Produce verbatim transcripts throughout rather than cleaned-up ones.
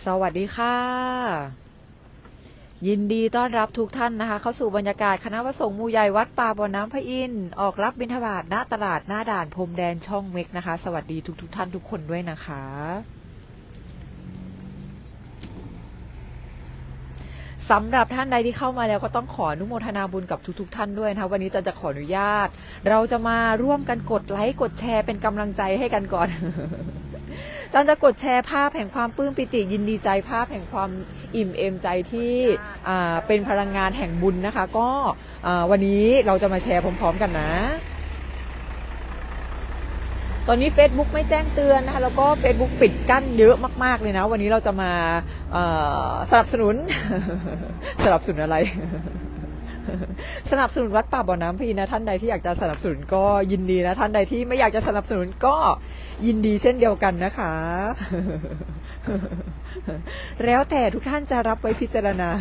สวัสดีค่ะยินดีต้อนรับทุกท่านนะคะเข้าสู่บรรยากาศคณะพระสงฆ์หมู่ใหญ่วัดป่าบ่อน้ำพระอินทร์ออกรับบิณฑบาตณตลาดหน้าด่านพรมแดนช่องเม็กนะคะสวัสดีทุกทุกท่านทุกคนด้วยนะคะสำหรับท่านใดที่เข้ามาแล้วก็ต้องขออนุโมทนาบุญกับทุกๆ ท่านด้วยนะคะวันนี้จันจะขออนุญาตเราจะมาร่วมกันกดไลค์กดแชร์เป็นกำลังใจให้กันก่อน จันจะกดแชร์ภาพแห่งความปลื้มปิติยินดีใจภาพแห่งความอิ่มเอมใจที่เป็นพลังงานแห่งบุญนะคะก็วันนี้เราจะมาแชร์พร้อมๆกันนะตอนนี้ Facebook ไม่แจ้งเตือนนะคะแล้วก็ Facebook ปิดกั้นเยอะมากๆเลยนะวันนี้เราจะมาสนับสนุน สนับสนุนอะไร สนับสนุนวัดป่าบ่อน้ำพระอินทร์นะท่านใดที่อยากจะสนับสนุนก็ยินดีนะท่านใดที่ไม่อยากจะสนับสนุนก็ยินดีเช่นเดียวกันนะคะ แล้วแต่ทุกท่านจะรับไว้พิจารณา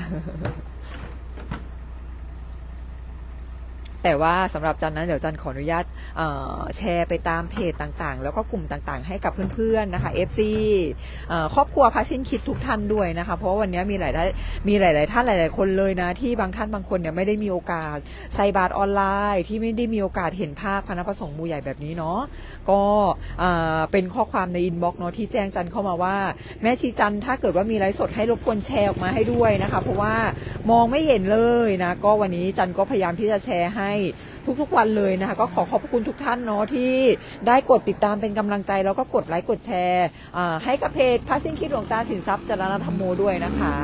แต่ว่าสำหรับจันนั้นเดี๋ยวจันขออนุญาตแชร์ไปตามเพจต่างๆแล้วก็กลุ่มต่างๆให้กับเพื่อนๆนะคะ เอฟ ซี ครอบครัวพาสิ้นคิดทุกท่านด้วยนะคะเพราะวันนี้มีหลายมีหลายๆท่านหลายๆคนเลยนะที่บางท่านบางคนเนี่ยไม่ได้มีโอกาสใส่บาตรออนไลน์ที่ไม่ได้มีโอกาสเห็นภาพคณะพระสงฆ์หมู่ใหญ่แบบนี้เนาะก็เป็นข้อความในอินบ็อกซ์เนาะที่แจ้งจันเข้ามาว่าแม่ชีจันถ้าเกิดว่ามีไลฟ์สดให้รบกวนแชร์ออกมาให้ด้วยนะคะเพราะว่ามองไม่เห็นเลยนะก็วันนี้จันก็พยายามที่จะแชร์ให้ทุกๆวันเลยนะคะก็ขอขอบคุณทุกท่านเนาะที่ได้กดติดตามเป็นกำลังใจแล้วก็กดไลค์กดแชร์ให้กับเพจพระสิ้นคิดหลวงตาสินทรัพย์จรณธรรมโมด้วยนะคะ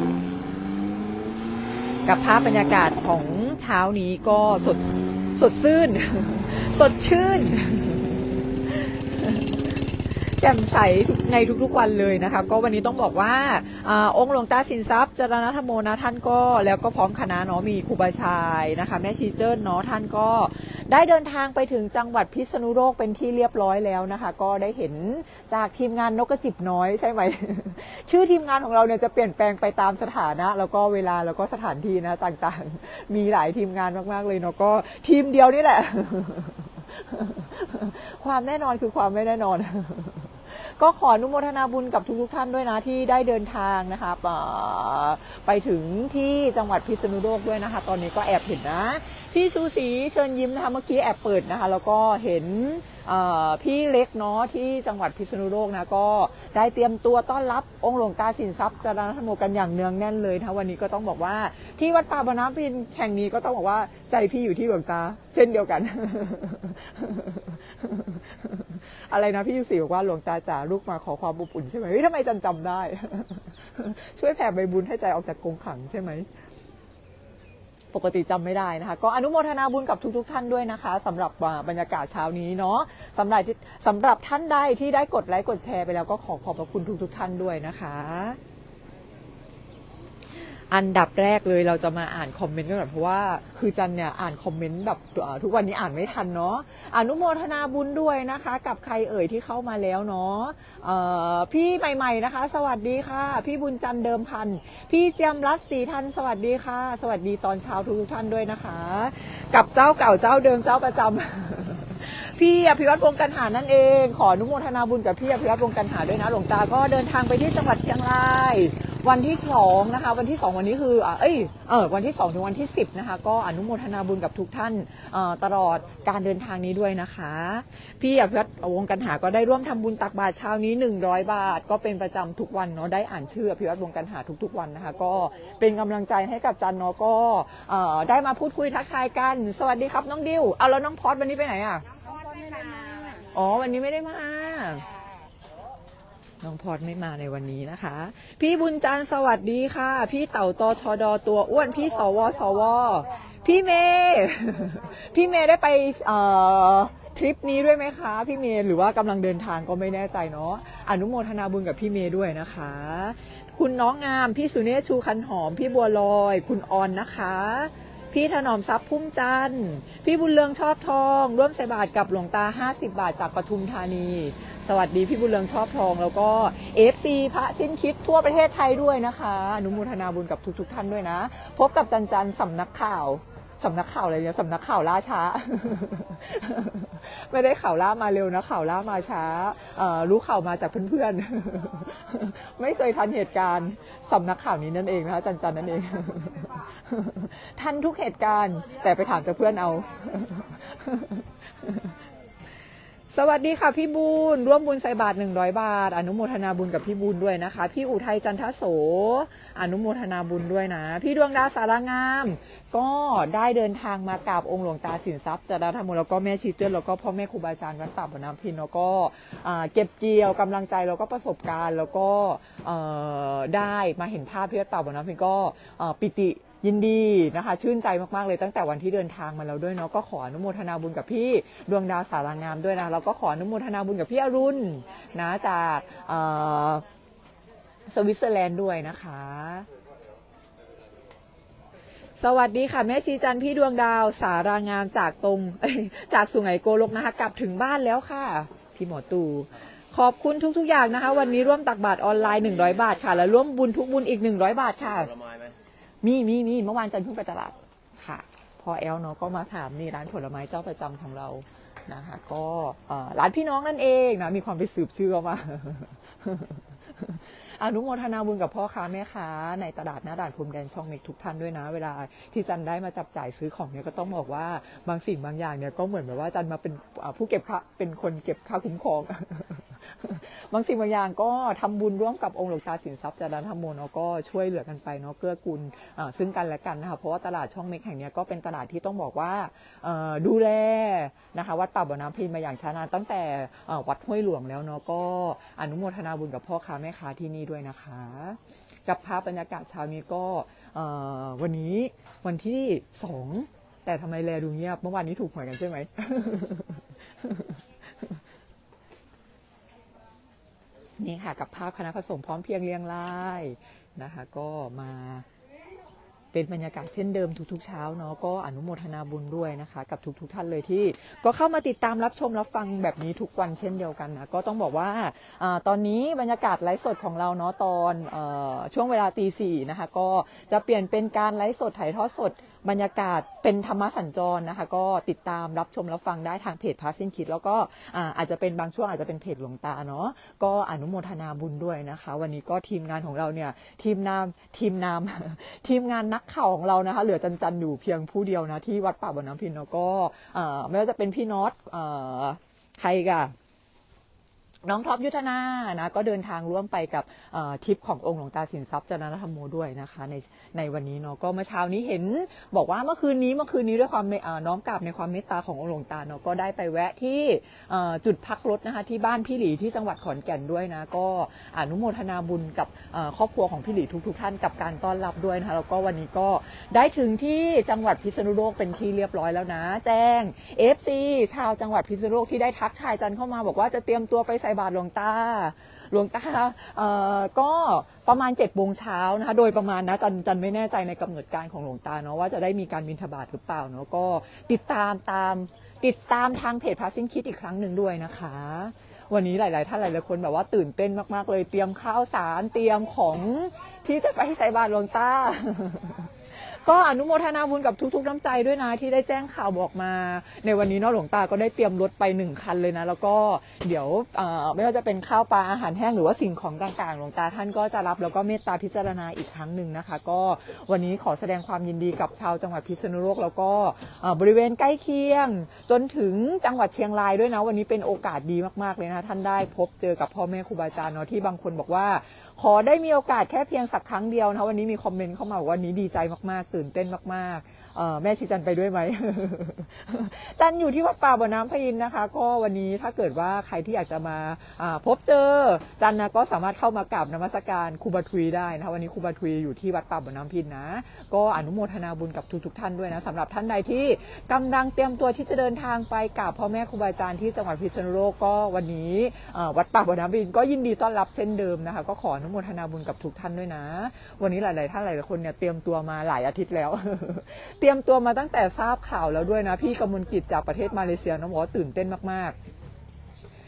กับภาพบรรยากาศของเช้านี้ก็สดสดชื่นสดชื่นแจ่มใสในทุกๆวันเลยนะคะก็วันนี้ต้องบอกว่าองค์หลวงตาสินทรัพย์จรณธรรมโมนะท่านก็แล้วก็พร้อมคณะเนาะมีครูบาชายนะคะแม่ชีเจิ้นเนาะท่านก็ได้เดินทางไปถึงจังหวัดพิษณุโลกเป็นที่เรียบร้อยแล้วนะคะก็ได้เห็นจากทีมงานนกกระจิบน้อยใช่ไหม ชื่อทีมงานของเราเนี่ยจะเปลี่ยนแปลงไปตามสถานะแล้วก็เวลาแล้วก็สถานที่นะต่างๆมีหลายทีมงานมากๆเลยเนาะก็ทีมเดียวนี่แหละ ความแน่นอนคือความไม่แน่นอนก็ขออนุโมทนาบุญกับทุกๆท่านด้วยนะที่ได้เดินทางนะคะไปถึงที่จังหวัดพิษณุโลกด้วยนะคะตอนนี้ก็แอบเห็นนะพี่ชูศรีเชิญยิ้มนะคะเมื่อกี้แอบเปิดนะคะแล้วก็เห็นพี่เล็กเนาะที่จังหวัดพิษณุโลกนะก็ได้เตรียมตัวต้อนรับองค์หลวงตาสินทรัพย์จรณธรรมโมกันอย่างเนืองแน่นเลยนะวันนี้ก็ต้องบอกว่าที่วัดป่าบ่อน้ำพระอินทร์แห่งนี้ก็ต้องบอกว่าใจพี่อยู่ที่หลวงตาเช่นเดียวกัน อะไรนะพี่ยูสีบอกว่าหลวงตาจ๋าลูกมาขอความอบอุ่นใช่ไหมเฮ้ยทำไมจันจำได้ ช่วยแผ่ใบบุญให้ใจออกจากกรงขังใช่ไหมปกติจำไม่ได้นะคะก็อนุโมทนาบุญกับทุกๆท่านด้วยนะคะสำหรับบรรยากาศเช้านี้เนาะสำหรับสำหรับท่านใดที่ได้กดไลค์กดแชร์ไปแล้วก็ขอขอบพระคุณทุกๆท่านด้วยนะคะอันดับแรกเลยเราจะมาอ่านคอมเมนต์กันก่อนเพราะว่าคือจันเนี่ยอ่านคอมเมนต์แบบทุกวันนี้อ่านไม่ทันเนาะอนุโมทนาบุญด้วยนะคะกับใครเอ่ยที่เข้ามาแล้วเนาะพี่ใหม่ๆนะคะสวัสดีค่ะพี่บุญจันเดิมพันพี่เจียมรัตน์ศรีทันสวัสดีค่ะสวัสดีตอนเช้าทุกท่านด้วยนะคะกับเจ้าเก่าเจ้าเดิมเจ้าประจำพี่อภิวัตรวงศ์กันหานั่นเองขออนุโมทนาบุญกับพี่อภิวัตรวงศ์กันหาด้วยนะหลวงตาก็เดินทางไปที่จังหวัดเชียงรายวันที่สองนะคะวันที่สองวันนี้คือเอ้ยเออวันที่สองถึงวันที่สิบนะคะก็อนุโมทนาบุญกับทุกท่านตลอดการเดินทางนี้ด้วยนะคะพี่อภิวัตรวงศ์กันหาก็ได้ร่วมทำบุญตักบาตรเช้านี้หนึ่งร้อยบาทก็เป็นประจำทุกวันเนาะได้อ่านชื่ออภิวัตรวงศ์กันหาทุกๆวันนะคะก็เป็นกำลังใจให้กับจันเนาะก็ได้มาพูดคุยทักทายกันสวัสดีครับน้องดิวเอาแล้วน้องพอดวันนี้ไปไหนอ่ะอ๋อวันนี้ไม่ได้มาน้องพอดไม่มาในวันนี้นะคะพี่บุญจันทร์สวัสดีค่ะพี่เต่าตชดตัวอ้วนพี่สวสวพี่เมย์พี่เมย์ได้ไปทริปนี้ด้วยไหมคะพี่เมย์หรือว่ากำลังเดินทางก็ไม่แน่ใจเนาะอนุโมทนาบุญกับพี่เมย์ด้วยนะคะคุณน้องงามพี่สุเนศชูคันหอมพี่บัวลอยคุณออนนะคะพี่ถนอมทรัพย์พุ่มจันทร์พี่บุญเรืองชอบทองร่วมใส่บาตรกับหลวงตาห้าสิบบาทจากปทุมธานีสวัสดีพี่บุญเรืองชอบทองแล้วก็ เอฟ ซี พระสิ้นคิดทั่วประเทศไทยด้วยนะคะอนุโมทนาบุญกับทุกๆท่านด้วยนะพบกับจันจันสำนักข่าวสำนักข่าวอะไรเนี่ยสำนักข่าวล่าช้า ไม่ได้ข่าวล่ามาเร็วนะข่าวล่ามาช้ารู้ข่าวมาจากเพื่อนๆ ไม่เคยทันเหตุการณ์สำนักข่าวนี้นั่นเองนะคะจันจันนั่นเอง ทันทุกเหตุการณ์แต่ไปถามจากเพื่อนเอา สวัสดีค่ะพี่บูนร่วมบุญใส่บาตรหนึ่งร้อยบาทอนุโมทนาบุญกับพี่บูนด้วยนะคะพี่อุทัยจันทโสอนุโมทนาบุญด้วยนะพี่ดวงดาวสารางามก็ได้เดินทางมากราบองค์หลวงตาสินทรัพย์จารธรรมแล้วก็แม่ชีเจิ้นแล้วก็พ่อแม่ครูบาอาจารย์วัดป่าบ่อน้ำพินแล้วก็เก็บเกี่ยวกำลังใจแล้วก็ประสบการณ์แล้วก็ได้มาเห็นภาพที่วัดป่าบ่อน้ำพินก็ปิติยินดีนะคะชื่นใจมากๆเลยตั้งแต่วันที่เดินทางมาแล้วด้วยเนาะก็ขออนุโมทนาบุญกับพี่ดวงดาวสารางามด้วยนะแล้วก็ขออนุโมทนาบุญกับพี่อรุณนะจากสวิตเซอร์แลนด์ด้วยนะคะสวัสดีค่ะแม่ชีจันพี่ดวงดาวสารางามจากตรงจากสุไหงโกลกนะคะกลับถึงบ้านแล้วค่ะพี่หมอตู่ขอบคุณทุกๆอย่างนะคะวันนี้ร่วมตักบาตรออนไลน์หนึ่งร้อยบาทค่ะแล้วร่วมบุญทุกบุญอีกหนึ่งร้อยบาทค่ะมีมีมีเมื่อวานจันเพิ่งไปตลาดค่ะพอแอลเนาะก็มาถามนี่ร้านผลไม้เจ้าประจำของเรานะคะก็ร้านพี่น้องนั่นเองนะมีความไปสืบชื่อมาอนุโมทนาบุญกับพ่อค้าแม่ค้าในตลาดหน้าด่านพรมแดนช่องเม็กทุกท่านด้วยนะเวลาที่จันได้มาจับจ่ายซื้อของเนี่ยก็ต้องบอกว่าบางสิ่งบางอย่างเนี่ยก็เหมือนแบบว่าจันมาเป็นผู้เก็บค่าเป็นคนเก็บค่าคุ้มครองบางสิ่งบางอย่างก็ทำบุญร่วมกับองค์หลวงตาสินทรัพย์จารธรรมโมเนาะก็ช่วยเหลือกันไปเนาะเกื้อกูลซึ่งกันและกันนะคะเพราะว่าตลาดช่องเม็กแห่งนี้ก็เป็นตลาดที่ต้องบอกว่าดูแลนะคะวัดป่าบ่อน้ำพินมาอย่างช้านานตั้งแต่วัดห้วยหลวงแล้วเนาะก็อนุโมทนาบุญกับพ่อค้าแม่ค้าที่นี่ด้วยนะคะกับภาพบรรยากาศเช้านี้ก็วันนี้วันที่สองแต่ทำไมแลดูเงียบเมื่อวานนี้ถูกหวยกันใช่ไหม นี่ค่ะกับภาพคณะผสมพร้อมเพียงเรียงรายนะคะก็มาเป็นบรรยากาศเช่นเดิมทุกๆเช้าเนาะก็อนุโมทนาบุญด้วยนะคะกับทุกๆท่านเลยที่ก็เข้ามาติดตามรับชมรับฟังแบบนี้ทุกวันเช่นเดียวกันนะก็ต้องบอกว่าตอนนี้บรรยากาศไลฟ์สดของเราเนาะตอนช่วงเวลาตีสี่นะคะก็จะเปลี่ยนเป็นการไลฟ์สดถ่ายทอดสดบรรยากาศเป็นธรรมสัญจรนะคะก็ติดตามรับชมรับฟังได้ทางเพจพาสิ้นคิดแล้วก็อาจจะเป็นบางช่วงอาจจะเป็นเพจหลวงตาเนาะก็อนุโมทนาบุญด้วยนะคะวันนี้ก็ทีมงานของเราเนี่ยทีมนามทีมนามทีมงานนักข่าวของเรานะคะเหลือจันจันอยู่เพียงผู้เดียวนะที่วัดป่าบ่อน้ำพินเนาะก็ไม่ว่าจะเป็นพี่น็อตใครกันน้องท็อปยุทธนานะก็เดินทางร่วมไปกับทริปขององค์หลวงตาสินทรัพย์จารณธรรมโมด้วยนะคะในในวันนี้เนาะก็เมื่อเช้านี้เห็นบอกว่าเมื่อคืนนี้เมื่อคืนนี้ด้วยความน้อมกราบในความเมตตาขององค์หลวงตาเนาะก็ได้ไปแวะที่จุดพักรถนะคะที่บ้านพี่หลีที่จังหวัดขอนแก่นด้วยนะก็อนุโมทนาบุญกับครอบครัวของพี่หลีทุกๆท่านกับการต้อนรับด้วยนะคะแล้วก็วันนี้ก็ได้ถึงที่จังหวัดพิษณุโลกเป็นที่เรียบร้อยแล้วนะแจ้ง เอฟ ซี ชาวจังหวัดพิษณุโลกที่ได้ทักทายจันเข้ามาบอกว่าจะเตรียมตัวไปใส่บาตรหลวงตาหลวงตาก็ประมาณเจ็ดโมงเช้านะคะโดยประมาณนะจันจันไม่แน่ใจในกำหนดการของหลวงตาเนาะว่าจะได้มีการบิณฑบาตหรือเปล่าเนาะก็ติดตามตามติดตามทางเพจพาสิ้นคิดอีกครั้งหนึ่งด้วยนะคะวันนี้หลายๆท่านหลายๆคนแบบว่าตื่นเต้นมากๆเลยเตรียมข้าวสารเตรียมของที่จะไปใส่บาตรหลวงตาก็อนุโมทนาบุญกับทุกๆน้ำใจด้วยนะที่ได้แจ้งข่าวบอกมาในวันนี้เนาะหลวงตาก็ได้เตรียมรถไปหนึ่งคันเลยนะแล้วก็เดี๋ยวไม่ว่าจะเป็นข้าวปลาอาหารแห้งหรือว่าสิ่งของต่างๆหลวงตาท่านก็จะรับแล้วก็เมตตาพิจารณาอีกครั้งหนึ่งนะคะก็วันนี้ขอแสดงความยินดีกับชาวจังหวัดพิษณุโลกแล้วก็บริเวณใกล้เคียงจนถึงจังหวัดเชียงรายด้วยนะวันนี้เป็นโอกาสดีมากๆเลยนะท่านได้พบเจอกับพ่อแม่ครูบาอาจารย์เนาะที่บางคนบอกว่าขอได้มีโอกาสแค่เพียงสักครั้งเดียวนะวันนี้มีคอมเมนต์เข้ามาว่าวันนี้ดีใจมากๆตื่นเต้นมากๆแม่ชีจันไปด้วยไหม จันอยู่ที่วัดป่าบ่อน้ำพยินนะคะก็วันนี้ถ้าเกิดว่าใครที่อยากจะมาพบเจอจันนะก็สามารถเข้ามากราบนมัสการครูบาทุยได้นะคะวันนี้ครูบาทุยอยู่ที่วัดป่าบ่อน้ำพินนะก็อนุโมทนาบุญกับทุกๆท่านด้วยนะสำหรับท่านใดที่กำลังเตรียมตัวที่จะเดินทางไปกราบพ่อแม่ครูบาอาจารย์ที่จังหวัดพิษณุโลกก็วันนี้วัดป่าบ่อน้ำพินก็ยินดีต้อนรับเช่นเดิมนะคะก็ขออนุโมทนาบุญกับทุกท่านด้วยนะวันนี้หลายๆท่านหลายๆคนเนี่ยเตรียมตัวมาหลายอาทิตย์แล้ว เตรียมตัวมาตั้งแต่ทราบข่าวแล้วด้วยนะพี่กมลกิจจากประเทศมาเลเซียน้องบอกว่าตื่นเต้นมากๆ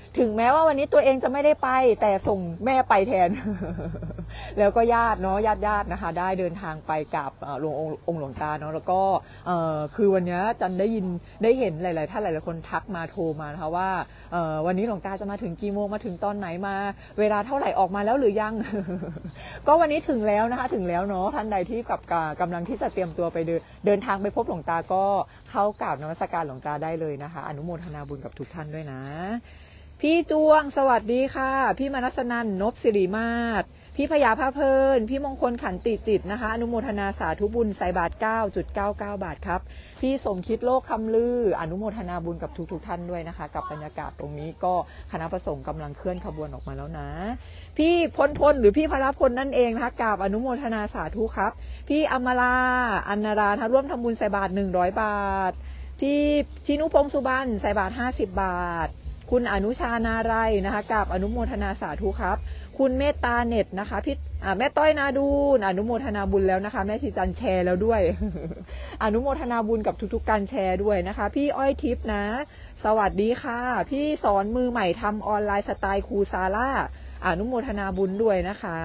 ถึงแม้ว่าวันนี้ตัวเองจะไม่ได้ไปแต่ส่งแม่ไปแทน แล้วก็ญาติเนาะญาติญาตินะคะได้เดินทางไปกับหลวงองค์หลวงตาเนาะแล้วก็คือวันนี้จันได้ยินได้เห็นหลายๆท่านหลายๆคนทักมาโทรมานะคะว่าวันนี้หลวงตาจะมาถึงกี่โมงมาถึงตอนไหนมาเวลาเท่าไหร่ออกมาแล้วหรือยัง ก็วันนี้ถึงแล้วนะคะถึงแล้วเนาะท่านใดที่กับกำลังที่จะเตรียมตัวไปเดินเดินทางไปพบหลวงตาก็เข้ากราบนมัสการหลวงตาได้เลยนะคะอนุโมทนาบุญกับทุกท่านด้วยนะพี่จวงสวัสดีค่ะพี่มนัสนันนพสิริมาศพี่พยาภาเพลินพี่มงคลขันติจิตนะคะอนุโมทนาสาธุบุญใส่บาท เก้าจุดเก้าเก้า บาทครับพี่สมคิดโลกคำลืออนุโมทนาบุญกับทุกๆ ท่านด้วยนะคะกับบรรยากาศตรงนี้ก็คณะประสงค์กำลังเคลื่อนขบวนออกมาแล้วนะพี่พลพลหรือพี่พลพลนั่นเองนะคะกับอนุโมทนาสาธุครับพี่อมราอันนาราร่วมทำบุญใส่บาทหนึ่งร้อยบาทพี่ชินุพงศ์สุบันใส่บาทห้าสิบบาทคุณอนุชานาไรนะคะกับอนุโมทนาสาธุครับคุณเมตตาเน็ตนะคะพี่แม่ต้อยนาดูอนุโมทนาบุญแล้วนะคะแม่ชีจันแชร์แล้วด้วย อนุโมทนาบุญกับทุกๆการแชร์ด้วยนะคะพี่อ้อยทิพย์นะสวัสดีค่ะพี่สอนมือใหม่ทำออนไลน์สไตล์ครูซาร่าอนุโมทนาบุญด้วยนะคะ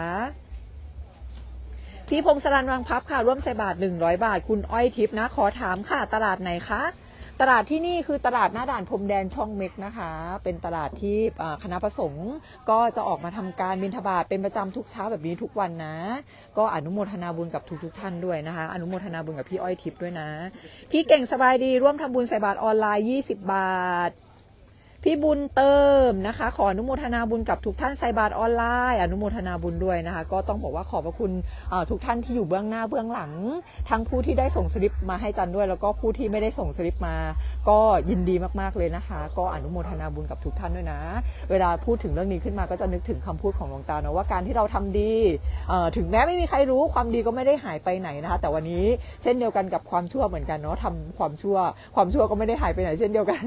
พี่พงศรันวังพับค่ะร่วมใส่บาทหนึ่งร้อยบาทคุณอ้อยทิพย์นะขอถามค่ะตลาดไหนคะตลาดที่นี่คือตลาดหน้าด่านพรมแดนช่องเม็กนะคะเป็นตลาดที่คณะประสงค์ก็จะออกมาทำการบิณฑบาตเป็นประจำทุกเช้าแบบนี้ทุกวันนะก็อนุโมทนาบุญกับทุกๆท่านด้วยนะคะอนุโมทนาบุญกับพี่อ้อยทิพย์ด้วยนะพี่เก่งสบายดีร่วมทำบุญใส่บาตรออนไลน์ยี่สิบบาทพี่บุญเติมนะคะขออนุโมทนาบุญกับทุกท่านใส่บาตรออนไลน์อนุโมทนาบุญด้วยนะคะก็ต้องบอกว่าขอบพระคุณทุกท่านที่อยู่เบื้องหน้าเบื้องหลังทั้งผู้ที่ได้ส่งสลิปมาให้จันด้วยแล้วก็ผู้ที่ไม่ได้ส่งสลิปมาก็ยินดีมากๆเลยนะคะก็อนุโมทนาบุญกับทุกท่านด้วยนะเวลาพูดถึงเรื่องนี้ขึ้นมาก็จะนึกถึงคำพูดของหลวงตาเนาะว่าการที่เราทำดีถึงแม้ไม่มีใครรู้ความดีก็ไม่ได้หายไปไหนนะคะแต่วันนี้เช่นเดียวกันกับความชั่วเหมือนกันเนาะทำความชั่วความชั่วก็ไม่ได้หายไปไหนเช่นเดียวกัน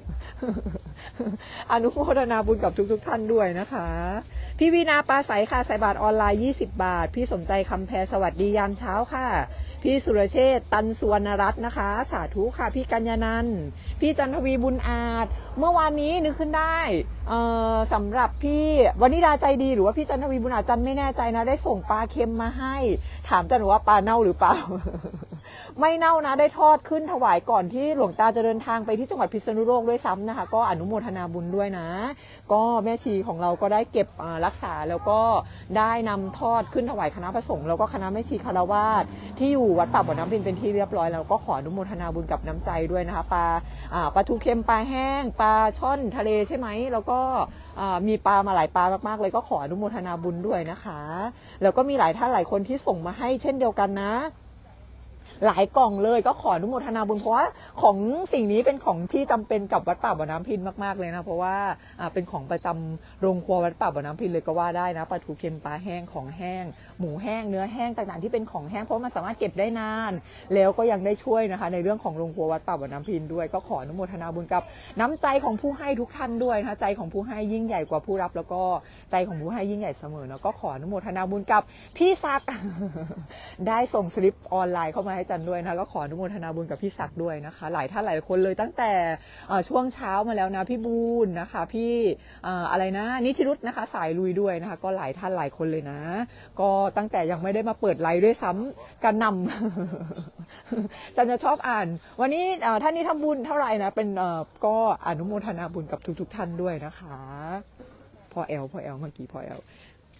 อนุโมทนาบุญกับทุกๆ ท่านด้วยนะคะพี่วีนาปาใสค่ะใส่บาทออนไลน์ยี่สิบบาทพี่สมใจคำแพรสวัสดียามเช้าค่ะพี่สุรเชษตันสุวรรณรัตน์นะคะสาธุค่ะพี่กัญญานันท์พี่จันทวีบุญอาจเมื่อวานนี้นึกขึ้นได้สำหรับพี่วนิดาใจดีหรือว่าพี่จันทวีบุญอาจจันไม่แน่ใจนะได้ส่งปลาเค็มมาให้ถามจันว่าปลาเน่าหรือเปล่า ไม่เน่านะได้ทอดขึ้นถวายก่อนที่หลวงตาจะเดินทางไปที่จังหวัดพิษณุโลกด้วยซ้ำนะคะก็อนุโมทนาบุญด้วยนะก็แม่ชีของเราก็ได้เก็บรักษาแล้วก็ได้นำทอดขึ้นถวายคณะพระสงฆ์แล้วก็คณะแม่ชีคารวาสที่อยู่วัดป่าบ่อน้ำพินเป็นที่เรียบร้อยแล้วก็ขออนุโมทนาบุญกับน้ำใจด้วยนะคะปลาปลาทูเค็มปลาแห้งปลาช่อนทะเลใช่ไหมแล้วก็มีปลามาหลายปลามากๆเลยก็ขออนุโมทนาบุญด้วยนะคะแล้วก็มีหลายท่านหลายคนที่ส่งมาให้เช่นเดียวกันนะหลายกล่องเลยก็ขออนุโมทนาบุญเพราะว่าของสิ่งนี้เป็นของที่จำเป็นกับวัดป่าบ่อน้ำพินมากๆเลยนะเพราะว่าเป็นของประจำโรงครัววัดป่าบ่อน้ำพินเลยก็ว่าได้นะปลาทูเค็มปลาแห้งของแห้งหมูแห้งเนื้อแห้งต่างๆที่เป็นของแห้งเพราะมันสามารถเก็บได้นานแล้วก็ยังได้ช่วยนะคะในเรื่องของโรงครัววัดป่าบ่อน้ำพินด้วยก็ขออนุโมทนาบุญกับน้ำใจของผู้ให้ทุกท่านด้วยนะใจของผู้ให้ยิ่งใหญ่กว่าผู้รับแล้วก็ใจของผู้ให้ยิ่งใหญ่เสมอแล้วก็ขออนุโมทนาบุญกับพี่ซัก ได้ส่งสลิปออนไลน์เข้ามาให้จันด้วยนะก็ขออนุโมทนาบุญกับพี่ศักดิ์ด้วยนะคะหลายท่านหลายคนเลยตั้งแต่ช่วงเช้ามาแล้วนะพี่บูนนะคะพี่อะไรนะนิธิรุตนะคะสายลุยด้วยนะคะก็หลายท่านหลายคนเลยนะก็ตั้งแต่ยังไม่ได้มาเปิดไลฟ์ด้วยซ้ำกันนำจันจะชอบอ่านวันนี้ท่านนี้ทำบุญเท่าไหร่นะเป็นก็อนุโมทนาบุญกับทุกๆท่านด้วยนะคะพอแอลพอแอลเมื่อกี้พอแอล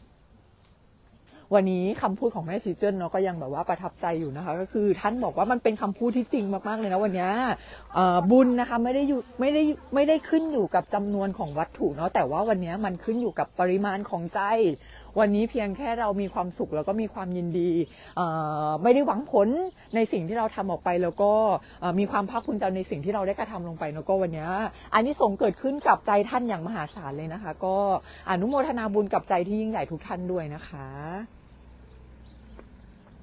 วันนี้คำพูดของแม่ชีเจิ้นเนาะก็ยังแบบว่าประทับใจอยู่นะคะก็คือท่านบอกว่ามันเป็นคำพูดที่จริงมากๆเลยนะวันนี้บุญนะคะไม่ได้อยู่ไม่ได้ไม่ได้ขึ้นอยู่กับจำนวนของวัตถุเนาะแต่ว่าวันนี้มันขึ้นอยู่กับปริมาณของใจวันนี้เพียงแค่เรามีความสุขแล้วก็มีความยินดีไม่ได้หวังผลในสิ่งที่เราทำออกไปแล้วก็มีความภาคภูมิใจในสิ่งที่เราได้กระทำลงไปแล้วก็วันนี้อันนี้ส่งเกิดขึ้นกับใจท่านอย่างมหาศาลเลยนะคะก็อนุโมทนาบุญกับใจที่ยิ่งใหญ่ทุกท่านด้วยนะคะ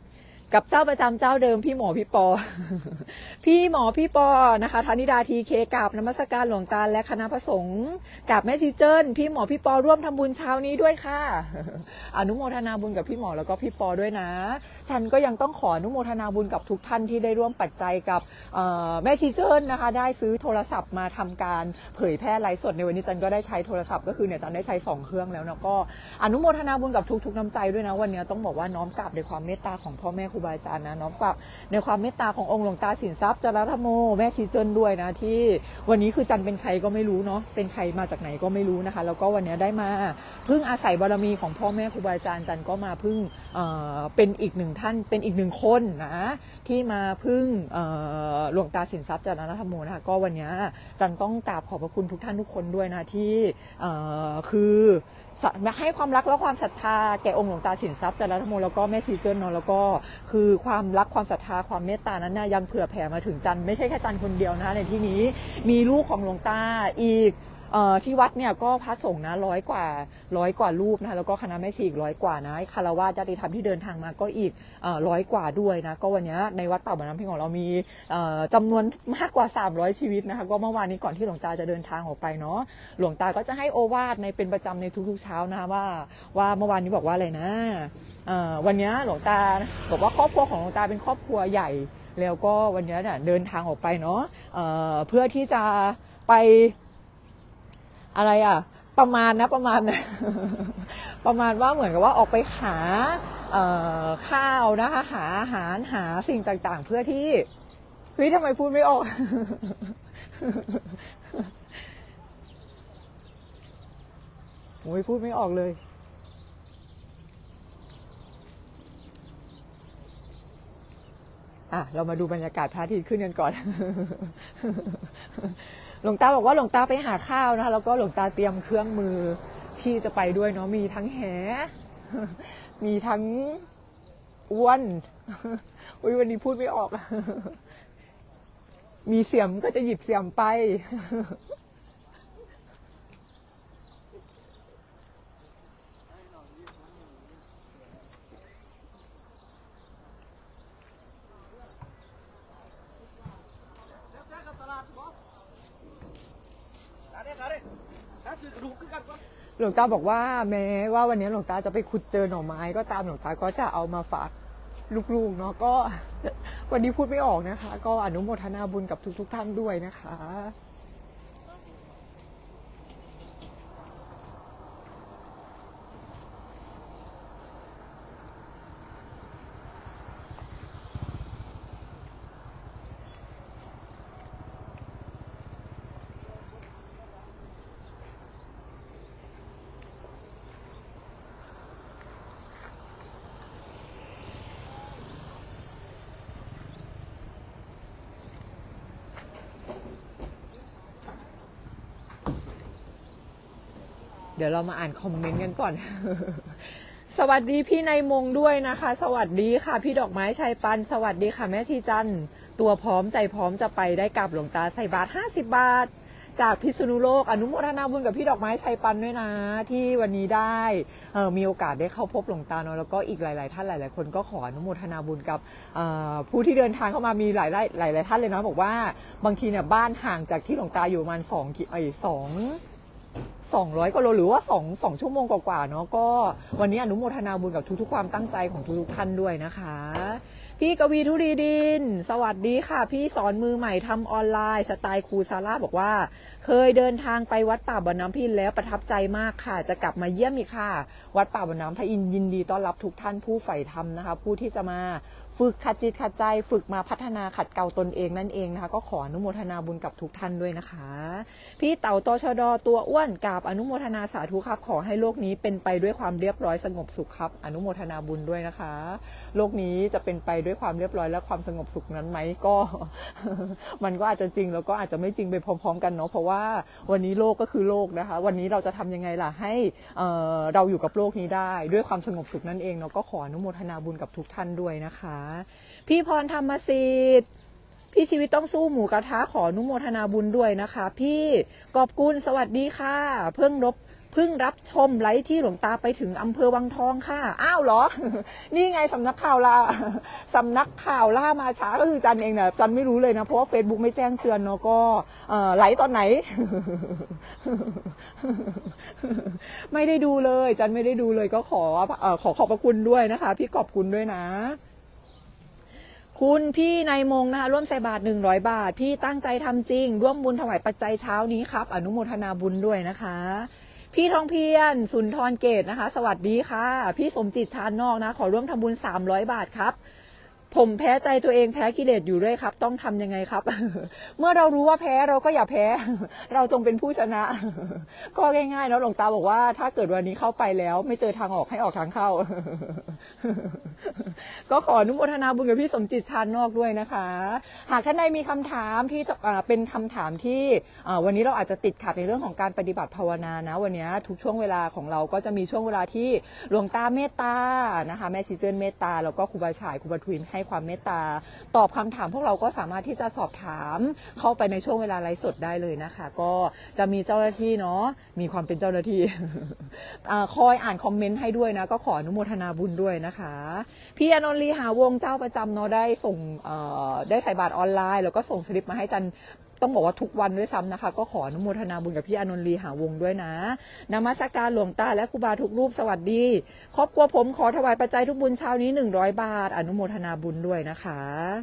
กับเจ้าประจำเจ้าเดิมพี่หมอพี่ปอ พี่หมอพี่ปอนะคะธนิดาทีเคกราบนมัสการหลวงตาและคณะพระสงฆ์กับแม่ชีเจิ้นพี่หมอพี่ปอร่วมทำบุญเช้านี้ด้วยค่ะ อนุโมทนาบุญกับพี่หมอแล้วก็พี่ปอด้วยนะฉันก็ยังต้องขออนุโมทนาบุญกับทุกท่านที่ได้ร่วมปัจจัยกับแม่ชีเจิ้นนะคะได้ซื้อโทรศัพท์มาทำการเผยแพร่ไลฟ์สดในวันนี้จันก็ได้ใช้โทรศัพท์ก็คือเนี่ยจันได้ใช้สองเครื่องแล้วนะก็อนุโมทนาบุญกับทุกๆน้ำใจด้วยนะวันนี้ต้องบอกว่าน้อมกราบในความเมตตาของพ่อแม่ครูบาอาจารย์นะน้อมกราบในความเมตตาขององค์หลวงตาสินทรัพย์จารธรรมโมแม่ชีเจิ้นด้วยนะที่วันนี้คือจันเป็นใครก็ไม่รู้เนาะเป็นใครมาจากไหนก็ไม่รู้นะคะแล้วก็วันนี้ได้มาพึ่งอาศัยบารมีของพ่อแม่ครูบาอาจารย์จันก็มาพึ่งเอ่อเป็นอีกหนึ่งท่านเป็นอีกหนึ่งคนนะที่มาพึ่งเอ่อหลวงตาสินทรัพย์จารธรรมโมนะคะก็วันนี้จันต้องกราบขอบพระคุณทุกท่านทุกคนด้วยนะที่เอ่อคือให้ความรักและความศรัทธาแก่องค์หลวงตาสินทรัพย์จารธรรมโมแล้วก็แม่ชีเจิ้นเนาะแล้วก็คือความรักความศรัทธาความเมตตานั้นนะยังเผื่อแผ่มาถึงจันไม่ใช่แค่จันคนเดียวนะในที่นี้มีลูกของหลวงตาอีกที่วัดเนี่ยก็พระสงฆ์นะร้อยกว่าร้อยกว่ารูปนะคะแล้วก็คณะแม่ชีอีกร้อยกว่านะคารวะญาติธรรมที่เดินทางมาก็อีกร้อยกว่าด้วยนะก็วันนี้ในวัดป่าบ่อน้ำเพ็งของเรามีจำนวนมากกว่าสามร้อยชีวิตนะคะก็เมื่อวานนี้ก่อนที่หลวงตาจะเดินทางออกไปเนาะหลวงตาก็จะให้โอวาทในเป็นประจำในทุกๆเช้านะคะว่าว่าเมื่อวานนี้บอกว่าอะไรนะวันนี้หลวงตาบอกว่าครอบครัวของหลวงตาเป็นครอบครัวใหญ่แล้วก็วันนี้เนี่ยเดินทางออกไปเนาะเพื่อที่จะไปอะไรอ่ะประมาณนะประมาณนะประมาณว่าเหมือนกับว่าออกไปหาข้าวนะคะหาอาหารหาสิ่งต่างๆเพื่อที่เฮ้ยทำไมพูดไม่ออกโอ้ยพูดไม่ออกเลยอ่ะเรามาดูบรรยากาศพระอาทิตย์ขึ้นกันก่อนหลวงตาบอกว่าหลวงตาไปหาข้าวนะคะแล้วก็หลวงตาเตรียมเครื่องมือที่จะไปด้วยเนาะมีทั้งแหมีทั้งอ้วนอุ้ยวันนี้พูดไม่ออกมีเสียมก็จะหยิบเสียมไปหลวงตาบอกว่าแม้ว่าวันนี้หลวงตาจะไปขุดเจอหน่อไม้ก็ตามหลวงตาก็จะเอามาฝากลูกๆเนาะก็วันนี้พูดไม่ออกนะคะก็อนุโมทนาบุญกับทุกๆท่านด้วยนะคะเดี๋ยวเรามาอ่านคอมเมนต์กันก่อน สวัสดีพี่นายมงด้วยนะคะสวัสดีค่ะพี่ดอกไม้ชัยปันสวัสดีค่ะแม่ชีจันตัวพร้อมใจพร้อมจะไปได้กับหลวงตาใส่บาตรห้าสิบบาทจากพิษณุโลกอนุโมทนาบุญกับพี่ดอกไม้ชัยปันด้วยนะที่วันนี้ได้มีโอกาสได้เข้าพบหลวงตาเนาะแล้วก็อีกหลายๆท่านหลายๆคนก็ขออนุโมทนาบุญกับผู้ที่เดินทางเข้ามามีหลายๆหลายๆท่านเลยนะบอกว่าบางทีเนี่ยบ้านห่างจากที่หลวงตาอยู่ประมาณสองไอ้สองสองร้อยกว่าโลหรือว่าสองสองชั่วโมงกว่าๆเนาะก็วันนี้อนุโมทนาบุญกับทุกๆความตั้งใจของทุกๆท่านด้วยนะคะพี่กวีธุรีดินสวัสดีค่ะพี่สอนมือใหม่ทำออนไลน์สไตล์ครูซาร่าบอกว่าเคยเดินทางไปวัดป่าบ่อน้ำพินแล้วประทับใจมากค่ะจะกลับมาเยี่ยมอีกค่ะวัดป่าบ่อน้ำพระอินทร์ยินดีต้อนรับทุกท่านผู้ใฝ่ธรรมนะคะผู้ที่จะมาฝึกขัดจิตขัดใจฝึกมาพัฒนาขัดเกลาตนเองนั่นเองนะคะก็ขออนุโมทนาบุญกับทุกท่านด้วยนะคะพี่เต่าตชดตัวอ้วนกราบอนุโมทนาสาธุครับขอให้โลกนี้เป็นไปด้วยความเรียบร้อยสงบสุขครับอนุโมทนาบุญด้วยนะคะโลกนี้จะเป็นไปด้วยความเรียบร้อยและความสงบสุขนั้นไหมก็ มันก็อาจจะจริงแล้วก็อาจจะไม่จริงไปพร้อมๆกันเนาะเพราะว่าวันนี้โลกก็คือโลกนะคะวันนี้เราจะทำยังไงล่ะให้เอ่อเราอยู่กับโลกนี้ได้ด้วยความสงบสุขนั่นเองเนาะก็ขออนุโมทนาบุญกับทุกท่านด้วยนะคะพี่พรธรรมสิทธิ์พี่ชีวิตต้องสู้หมูกระทะขออนุโมทนาบุญด้วยนะคะพี่กอบกุลสวัสดีค่ะเพิ่งลบเพิ่งรับชมไลฟ์ที่หลวงตาไปถึงอำเภอวังทองค่ะอ้าวเหรอ นี่ไงสำนักข่าวล่าสำนักข่าวล่ามาช้าก็คือจันเองเนี่ยจันไม่รู้เลยนะเพราะว่า Facebook ไม่แจ้งเตือนเนาะก็ไลฟ์ตอนไหน ไม่ได้ดูเลยจันไม่ได้ดูเลยก็ขอขอขอบพระคุณด้วยนะคะพี่ขอบคุณด้วยนะคุณพี่นายมงนะคะร่วมใส่บาทหนึ่งร้อยบาทพี่ตั้งใจทำจริงร่วมบุญถวายปัจจัยเช้านี้ครับอนุโมทนาบุญด้วยนะคะพี่ทองเพียรสุนทรเกตนะคะสวัสดีค่ะพี่สมจิตชานนอกนะขอร่วมทำบุญสามร้อยบาทครับผมแพ้ใจตัวเองแพ้กิเลสอยู่ด้วยครับต้องทำยังไงครับ เมื่อเรารู้ว่าแพ้เราก็อย่าแพ้ เราจงเป็นผู้ชนะ ก็ง่ายๆเนาะหลวงตาบอกว่าถ้าเกิดวันนี้เข้าไปแล้วไม่เจอทางออกให้ออกทางเข้า ก็ขออนุโมทนาบุญกับพี่สมจิตชานนอกด้วยนะคะหากท่านใดมีคำถามที่เป็นคำถามที่วันนี้เราอาจจะติดขัดในเรื่องของการปฏิบัติภาวนานะวันนี้ทุกช่วงเวลาของเราก็จะมีช่วงเวลาที่หลวงตาเมตตานะคะแม่ชีเจิ้นเมตตาแล้วก็ครูบาฉายครูบาทุยให้ความเมตตาตอบคำถามพวกเราก็สามารถที่จะสอบถามเข้าไปในช่วงเวลาไลฟ์สดได้เลยนะคะก็จะมีเจ้าหน้าที่เนาะมีความเป็นเจ้าหน้าที่ คอยอ่านคอมเมนต์ให้ด้วยนะก็ขออนุโมทนาบุญด้วยนะคะพี่อนนท์ลีหาวงเจ้าประจำเนาะได้ส่งได้ใส่บาตรออนไลน์แล้วก็ส่งสลิปมาให้จันต้องบอกว่าทุกวันด้วยซ้ำนะคะก็ขออนุโมทนาบุญกับพี่อนนท์ลีหาวงด้วยนะนมัสการหลวงตาและครูบาทุกรูปสวัสดีครอบครัวผมขอถวายปัจจัยทุกบุญเช้านี้หนึ่งร้อยบาทอนุโมทนาบุญด้วยนะคะ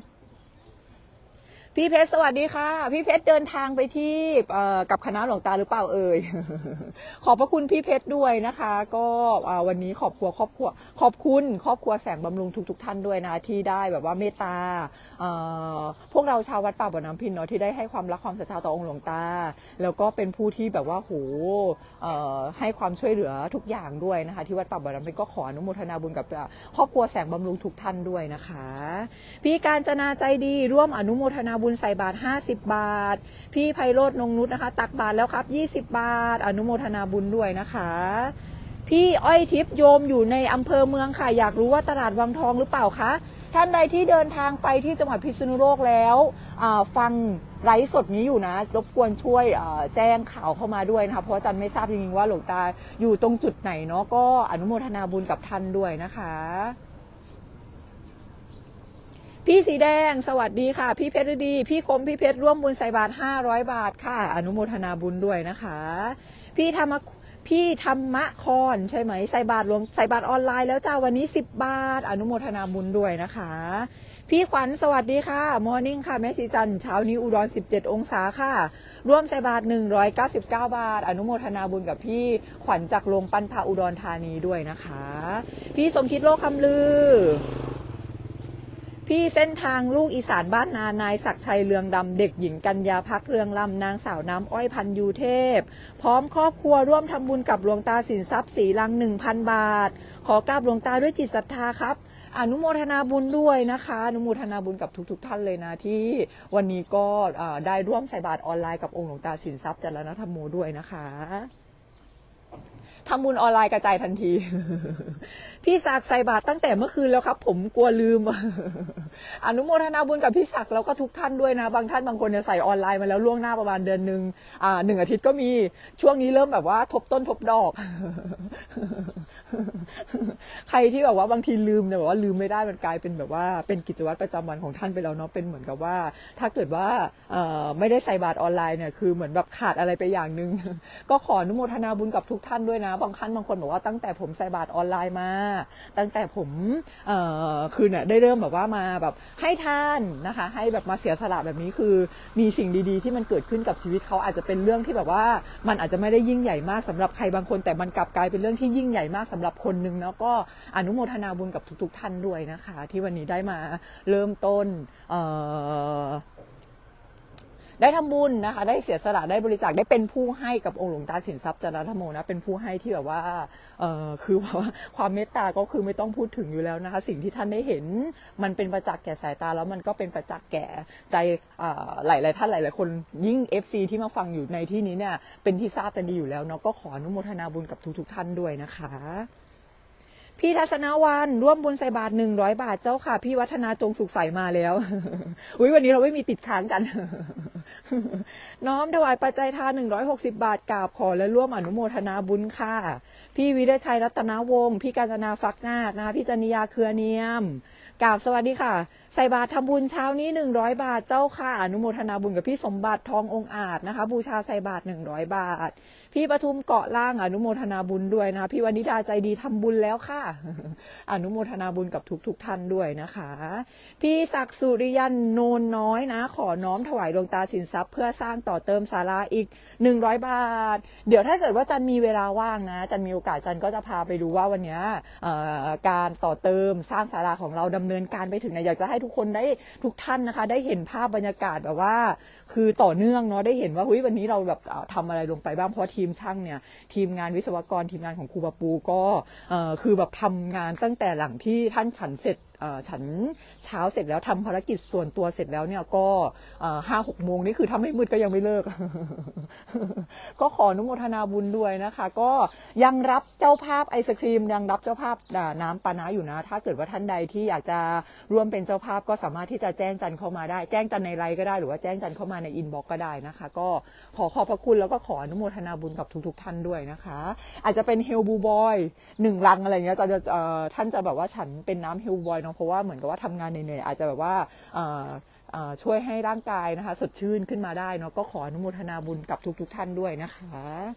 พี่เพชรสวัสดีค่ะพี่เพชรเดินทางไปที่กับคณะหลวงตาหรือเปล่าเอ่ย ขอบพระคุณพี่เพชรด้วยนะคะก็วันนี้ขอบครัวครอบครัวขอบคุณครอบครัวแสงบำรุงทุกๆ ท่านด้วยนะที่ได้แบบว่าเมตตาพวกเราชาววัดป่าบ่อน้ำพินเนาะที่ได้ให้ความรักความศรัทธาต่อองค์หลวงตาแล้วก็เป็นผู้ที่แบบว่าโหให้ความช่วยเหลือทุกอย่างด้วยนะคะที่วัดป่าบ่อน้ำพินก็ขออนุโมทนาบุญกับครอบครัวแสงบำรุงทุกท่านด้วยนะคะพี่การจนาใจดีร่วมอนุโมทนาบุญใส่บาทห้าสิบบาทพี่ไพโรจน์นงนุชนะคะตักบาทแล้วครับยี่สิบบาทอนุโมทนาบุญด้วยนะคะพี่อ้อยทิพย์โยมอยู่ในอำเภอเมืองค่ะอยากรู้ว่าตลาดวังทองหรือเปล่าคะท่านใดที่เดินทางไปที่จังหวัดพิษณุโลกแล้วฟังไลฟ์สดนี้อยู่นะรบกวนช่วยแจ้งข่าวเข้ามาด้วยนะคะเพราะจันไม่ทราบจริงๆว่าหลวงตาอยู่ตรงจุดไหนเนาะก็อนุโมทนาบุญกับท่านด้วยนะคะพี่สีแดงสวัสดีค่ะพี่เพชรดีพี่คมพี่เพชรร่วมบุญใส่บาทห้าร้อยบาทค่ะอนุโมทนาบุญด้วยนะคะพี่ธรรมพี่ธรรมะคอนใช่ไหมใส่บาทรวมใส่บาทออนไลน์แล้วจ้าวันนี้สิบบาทอนุโมทนาบุญด้วยนะคะพี่ขวัญสวัสดีค่ะมอร์นิ่งค่ะแม่ชีจันเช้านี้อุดรสิบเจ็ดองศาค่ะร่วมใส่บาทหนึ่งร้อยเก้าสิบเก้าบาทอนุโมทนาบุญกับพี่ขวัญจากโรงปั้นพระอุดรธานีด้วยนะคะพี่สมคิดโลกคำลือพี่เส้นทางลูกอีสานบ้านนานายศักชัยเรืองดำเด็กหญิงกัญญาพักเรืองลำนางสาวน้ำอ้อยพันยูเทพพร้อมครอบครัวร่วมทำบุญกับหลวงตาสินทรัพย์สีลังหนึ่งพันบาทขอกราบหลวงตาด้วยจิตศรัทธาครับอนุโมทนาบุญด้วยนะคะอนุโมทนาบุญกับทุกๆท่านเลยนะที่วันนี้ก็ได้ร่วมใส่บาตรออนไลน์กับองค์หลวงตาสินทรัพย์จรณธรรมโมด้วยนะคะทำบุญออนไลน์กระจายทันที พี่ศักดิ์ใส่บาตรตั้งแต่เมื่อคืนแล้วครับผมกลัวลืม อนุโมทนาบุญกับพี่ศักดิ์แล้วก็ทุกท่านด้วยนะบางท่านบางคนเนี่ยใส่ออนไลน์มาแล้วล่วงหน้าประมาณเดือนหนึ่งอ่าหนึ่งอาทิตย์ก็มีช่วงนี้เริ่มแบบว่าทบต้นทบดอก ใครที่แบบว่าบางทีลืมเนี่ยแบบว่าลืมไม่ได้มันกลายเป็นแบบว่าเป็นกิจวัตรประจำวันของท่านไปแล้วเนาะเป็นเหมือนกับว่าถ้าเกิดว่าไม่ได้ใส่บาตรออนไลน์เนี่ยคือเหมือนแบบขาดอะไรไปอย่างนึง ก็ขออนุโมทนาบุญกับทุกท่านด้วยนะบางท่านบางคนบอกว่าตั้งแต่ผมใส่บาตรออนไลน์มาตั้งแต่ผมคือเนี่ยได้เริ่มแบบว่ามาแบบให้ทานนะคะให้แบบมาเสียสละแบบนี้คือมีสิ่งดีๆที่มันเกิดขึ้นกับชีวิตเขาอาจจะเป็นเรื่องที่แบบว่ามันอาจจะไม่ได้ยิ่งใหญ่มากสำหรับใครบางคนแต่มันกลับกลายเป็นเรื่องที่ยิ่งใหญ่มากสำหรับคนนึงเนาะก็อนุโมทนาบุญกับทุกๆท่านด้วยนะคะที่วันนี้ได้มาเริ่มต้นได้ทำบุญนะคะได้เสียสละได้บริจาคได้เป็นผู้ให้กับองค์หลวงตาสินทรัพย์จรณธรรมโมนะเป็นผู้ให้ที่แบบว่าเอ่อคือว่าความเมตตาก็คือไม่ต้องพูดถึงอยู่แล้วนะคะสิ่งที่ท่านได้เห็นมันเป็นประจักษ์แก่สายตาแล้วมันก็เป็นประจักษ์แก่ใจหลายหลายท่านหลายหลายคนยิ่ง เอฟ ซี ที่มาฟังอยู่ในที่นี้เนี่ยเป็นที่ทราบกันดีอยู่แล้วเนาะก็ขออนุโมทนาบุญกับทุกๆท่านด้วยนะคะพพี่ทัศนวันร่วมบุญใส่บาตรหนึ่งร้อยบาทเจ้าค่ะพี่วัฒนาจงสุขใสมาแล้วอุ้ยวันนี้เราไม่มีติดค้างกันน้อมถวายปัจจัยทานหนึ่งร้อยหกสิบบาทกราบขอและร่วมอนุโมทนาบุญค่ะพี่วิรชัยรัตนวงศ์พี่กาญจนาฟักนาคนะคะพี่จันยาเครือเนียมกราบสวัสดีค่ะใส่บาตรทำบุญเช้านี้หนึ่งร้อยบาทเจ้าค่ะอนุโมทนาบุญกับพี่สมบัติทององค์อาจนะคะบูชาใส่บาตรหนึ่งร้อยบาทพี่ปทุมเกาะล่างอนุโมทนาบุญด้วยนะคะพี่วนิดาใจดีทำบุญแล้วค่ะอนุโมทนาบุญกับทุกทุกท่านด้วยนะคะพี่ศักดิ์สุริยันโนนน้อยนะขอน้อมถวายดวงตาสินทรัพย์เพื่อสร้างต่อเติมศาลาอีกหนึ่งร้อยบาทเดี๋ยวถ้าเกิดว่าจันมีเวลาว่างนะจันมีโอกาสจันก็จะพาไปดูว่าวันนี้การต่อเติมสร้างศาลาของเราดำเนินการไปถึงไหนอยากจะให้ทุกคนได้ทุกท่านนะคะได้เห็นภาพบรรยากาศแบบว่าคือต่อเนื่องเนาะได้เห็นว่าเฮ้ยวันนี้เราแบบทำอะไรลงไปบ้างเพราะทีมช่างเนี่ยทีมงานวิศวกรทีมงานของครูบาปูก็คือแบบทำงานตั้งแต่หลังที่ท่านฉันเสร็จฉันเช้าเสร็จแล้วทำภารกิจส่วนตัวเสร็จแล้วเนี่ยก็ห้าหกโมงนี่คือทำให้มืดก็ยังไม่เลิก ก็ขออนุโมทนาบุญด้วยนะคะก็ยังรับเจ้าภาพไอศครีมยังรับเจ้าภาพน้ำปานะอยู่นะถ้าเกิดว่าท่านใดที่อยากจะร่วมเป็นเจ้าภาพก็สามารถที่จะแจ้งจันเข้ามาได้แจ้งจันในไลน์ก็ได้หรือว่าแจ้งจันเข้ามาในอินบ็อกซ์ก็ได้นะคะก็ขอขอบพระคุณแล้วก็ขออนุโมทนาบุญกับทุกๆท่านด้วยนะคะอาจจะเป็นเฮลบูบอยหนึ่งลังอะไรเงี้ยจะท่านจะแบบว่าฉันเป็นน้ำเฮลบูบอยเนาะเพราะว่าเหมือนกับว่าทำงานเหนื่อยๆอาจจะแบบว่าช่วยให้ร่างกายนะคะสดชื่นขึ้นมาได้เนาะก็ขออนุโมทนาบุญกับทุกๆท่านด้วยนะคะ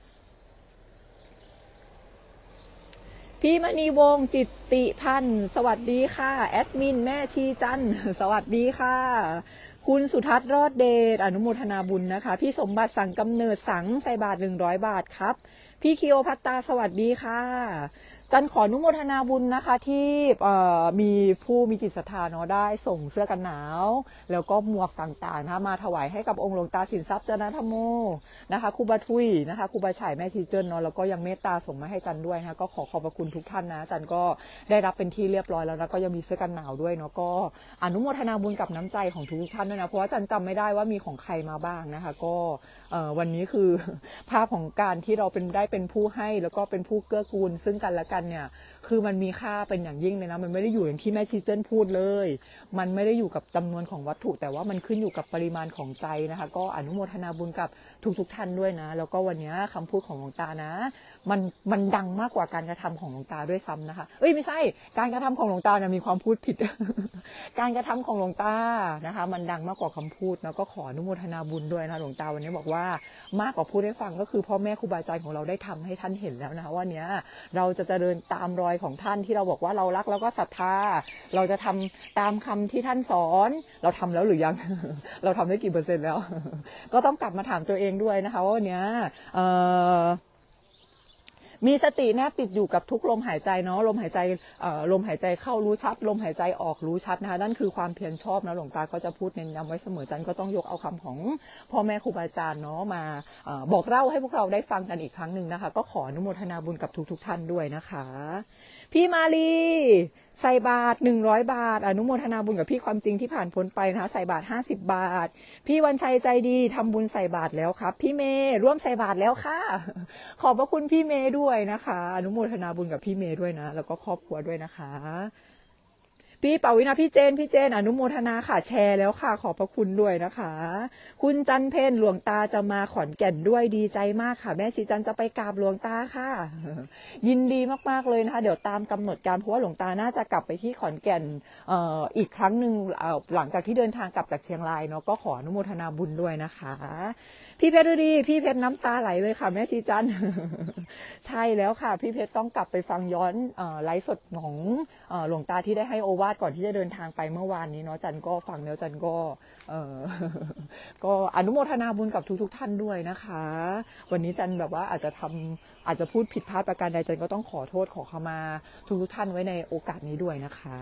พี่มณีวงศ์จิตติพันธ์สวัสดีค่ะแอดมินแม่ชีจันสวัสดีค่ะคุณสุทัศน์รอดเดชอนุโมทนาบุญนะคะพี่สมบัติสังกำเนิดสังใส่บาทหนึ่งร้อยบาทครับพี่คิโอพัตตาสวัสดีค่ะจันขออนุโมทนาบุญนะคะที่มีผู้มีจิตศรัทธาเนาะได้ส่งเสื้อกันหนาวแล้วก็หมวกต่างๆนะคะมาถวายให้กับองค์หลวงตาสินทรัพย์จนะธรรมโมนะคะครูบาทุยนะคะครูบาฉ่ายแม่ชีเจิ้นเนาะแล้วก็ยังเมตตาส่งมาให้จันด้วยนะคะก็ขอขอบพระคุณทุกท่านนะจันก็ได้รับเป็นที่เรียบร้อยแล้วแล้วก็ยังมีเสื้อกันหนาวด้วยเนาะก็อนุโมทนาบุญกับน้ำใจของทุกท่านด้วยนะเพราะว่าจันจำไม่ได้ว่ามีของใครมาบ้างนะคะก็วันนี้คือภาพของการที่เราเป็นได้เป็นผู้ให้แล้วก็เป็นผู้เกื้อกูลซึ่งกันและกันเนี่ยคือมันมีค่าเป็นอย่างยิ่งเลยนะมันไม่ได้อยู่อย่างที่แม่ชีเจิ้นพูดเลยมันไม่ได้อยู่กับจำนวนของวัตถุแต่ว่ามันขึ้นอยู่กับปริมาณของใจนะคะก็อนุโมทนาบุญกับทุกๆท่านด้วยนะแล้วก็วันนี้คำพูดของหลวงตานะมันมันดังมากกว่าการกระทำของหลวงตาด้วยซ้ำนะคะเอ้ยไม่ใช่การกระทำของหลวงตาเนี่ยมีความพูดผิด การกระทำของหลวงตานะคะมันดังมากกว่าคำพูดแล้วก็ขออนุโมทนาบุญด้วยนะหลวงตาวันนี้บอกว่ามากกว่าพูดให้ฟังก็คือพ่อแม่ครูบาอาจารย์ของเราได้ทำให้ท่านเห็นแล้วนะคะว่าเนี้ยเราจะเจริญตามรอยของท่านที่เราบอกว่าเรารักแล้วก็ศรัทธาเราจะทำตามคำที่ท่านสอนเราทำแล้วหรือยัง เราทำได้กี่เปอร์เซ็นต์แล้ว ก็ต้องกลับมาถามตัวเองด้วยนะคะว่าเนี้ยเอ่อมีสติแนบติดอยู่กับทุกลมหายใจเนาะลมหายใจลมหายใจเข้ารู้ชัดลมหายใจออกรู้ชัดนะคะนั่นคือความเพียรชอบนะหลวงตาก็จะพูดเน้นย้ำไว้เสมอจันก็ต้องยกเอาคำของพ่อแม่ครูบาอาจารย์เนาะมาบอกเล่าให้พวกเราได้ฟังกันอีกครั้งหนึ่งนะคะก็ขออนุโมทนาบุญกับทุกๆท่านด้วยนะคะพี่มาลีใส่บาทหนึ่งร้อยบาทอนุโมทนาบุญกับพี่ความจริงที่ผ่านพ้นไปนะคะใส่บาทห้าสิบบาทพี่วันชัยใจดีทำบุญใส่บาทแล้วครับพี่เมย์ร่วมใส่บาทแล้วค่ะขอบพระคุณพี่เมย์ด้วยนะคะอนุโมทนาบุญกับพี่เมย์ด้วยนะแล้วก็ครอบครัวด้วยนะคะพี่ปาวินาพี่เจนพี่เจนอนุโมทนาค่ะแชร์แล้วค่ะขอบพระคุณด้วยนะคะคุณจันเพนหลวงตาจะมาขอนแก่นด้วยดีใจมากค่ะแม่ชีจันจะไปกราบหลวงตาค่ะยินดีมากๆเลยนะคะเดี๋ยวตามกำหนดการเพราะว่าหลวงตาน่าจะกลับไปที่ขอนแก่นเอ่ออีกครั้งหนึ่งหลังจากที่เดินทางกลับจากเชียงรายเนาะก็ขออนุโมทนาบุญด้วยนะคะพี่เพชรดีพี่เพชรน้ำตาไหลเลยค่ะแม่ชีจันใช่แล้วค่ะพี่เพชรต้องกลับไปฟังย้อนไลฟ์สดของหลวงตาที่ได้ให้โอวาทก่อนที่จะเดินทางไปเมื่อวานนี้เนาะจันก็ฟังแล้วจันก็ก็อนุโมทนาบุญกับทุกๆท่านด้วยนะคะวันนี้จันแบบว่าอาจจะทำอาจจะพูดผิดพลาดประการใดจันก็ต้องขอโทษขอขมาทุกๆท่านไว้ในโอกาสนี้ด้วยนะคะ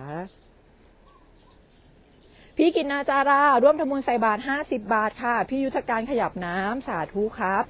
พี่กินนาจาราร่วมทำบุญใส่บาทห้าสิบบาทค่ะพี่ยุทธการขยับน้ำสาธุครับ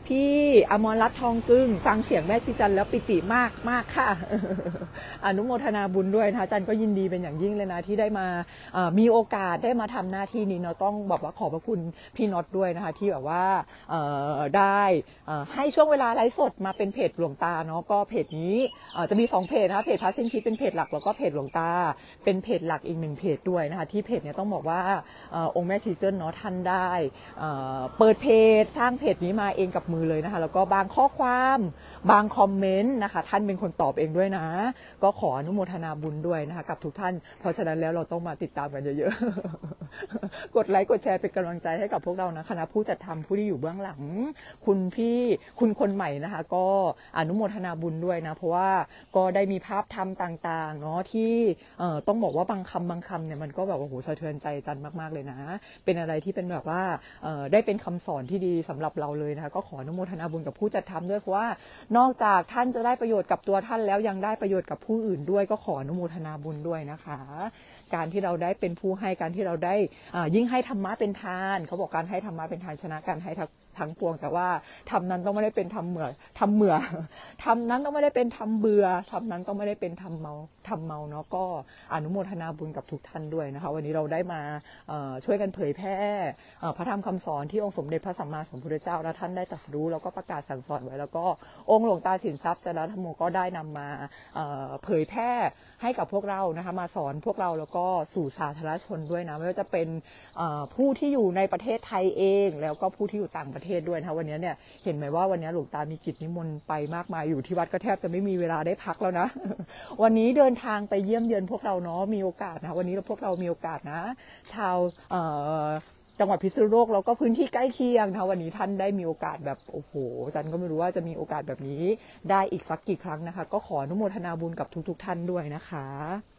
พี่อมรรัตน์ทองกึ้งฟังเสียงแม่ชีจันแล้วปิติมากมากค่ะ อนุโมทนาบุญด้วยนะคะจันก็ยินดีเป็นอย่างยิ่งเลยนะที่ได้มามีโอกาสได้มาทำหน้าที่นี้เนาะต้องบอกว่าขอบพระคุณพี่น็อตด้วยนะคะที่แบบว่าได้ให้ช่วงเวลาไลฟ์สดมาเป็นเพจหลวงตาเนาะก็เพจนี้จะมีสองเพจนะคะเพจพระเส้นคิดเป็นเพจหลักแล้วก็เพจหลวงตาเป็นเพจหลักอีกหนึ่งเพจด้วยนะคะที่เพจเนี้ยต้องบอกว่าองค์แม่ชีเจิ้นเนาะท่านได้เปิดเพจสร้างเพจนี้มาเองกับมือเลยนะคะแล้วก็บางข้อความบางคอมเมนต์นะคะท่านเป็นคนตอบเองด้วยนะก็ขออนุโมทนาบุญด้วยนะคะกับทุกท่านเพราะฉะนั้นแล้วเราต้องมาติดตามกันเยอะๆ กดไลค์กดแชร์เป็นกำลังใจให้กับพวกเรานะคณะผู้จัดทำผู้ที่อยู่เบื้องหลังคุณพี่คุณคนใหม่นะคะก็อนุโมทนาบุญด้วยนะเพราะว่าก็ได้มีภาพธรรมต่างๆเนาะที่ต้องบอกว่าบางคำบางคำเนี่ยมันก็แบบโอ้โหสะเทือนใจจันมากๆเลยนะเป็นอะไรที่เป็นแบบว่าได้เป็นคำสอนที่ดีสำหรับเราเลยนะคะก็ขออนุโมทนาบุญกับผู้จัดทำด้วยเพราะว่านอกจากท่านจะได้ประโยชน์กับตัวท่านแล้วยังได้ประโยชน์กับผู้อื่นด้วยก็ขออนุโมทนาบุญด้วยนะคะการที่เราได้เป็นผู้ให้การที่เราได้ยิ่งให้ธรรมะเป็นทานเขาบอกการให้ธรรมะเป็นทานชนะการให้ทั้งปวงแต่ว่าทำนั้นต้องไม่ได้เป็นทำเหมือทำเหมือทำนั้นต้องไม่ได้เป็นทำเบื่อทำนั้นต้องไม่ได้เป็นทำเมาทำเมาเนาะก็อนุโมทนาบุญกับทุกท่านด้วยนะคะวันนี้เราได้มาช่วยกันเผยแพร่พระธรรมคำสอนที่องค์สมเด็จพระสัมมาสัมพุทธเจ้าและท่านได้ตรัสรู้แล้วก็ประกาศสั่งสอนไว้แล้วก็องค์หลวงตาสินทรัพย์จารณธรรมโมก็ได้นำมาเผยแพร่ให้กับพวกเรานะคะมาสอนพวกเราแล้วก็สู่สาธารณชนด้วยนะไม่ว่าจะเป็นผู้ที่อยู่ในประเทศไทยเองแล้วก็ผู้ที่อยู่ต่างประเทศด้วยนะคะวันนี้เนี่ยเห็นไหมว่าวันนี้หลวงตามีกิจนิมนต์ไปมากมายอยู่ที่วัดก็แทบจะไม่มีเวลาได้พักแล้วนะวันนี้เดินทางไปเยี่ยมเยือนพวกเราเนาะมีโอกาสนะวันนี้เราพวกเรามีโอกาสนะชาวจังหวัดพิษณุโลกแล้วก็พื้นที่ใกล้เคียงนะคะวันนี้ท่านได้มีโอกาสแบบโอ้โหจันก็ไม่รู้ว่าจะมีโอกาสแบบนี้ได้อีกสักกี่ครั้งนะคะก็ขออนุโมทนาบุญกับทุกๆท่านด้วยนะคะ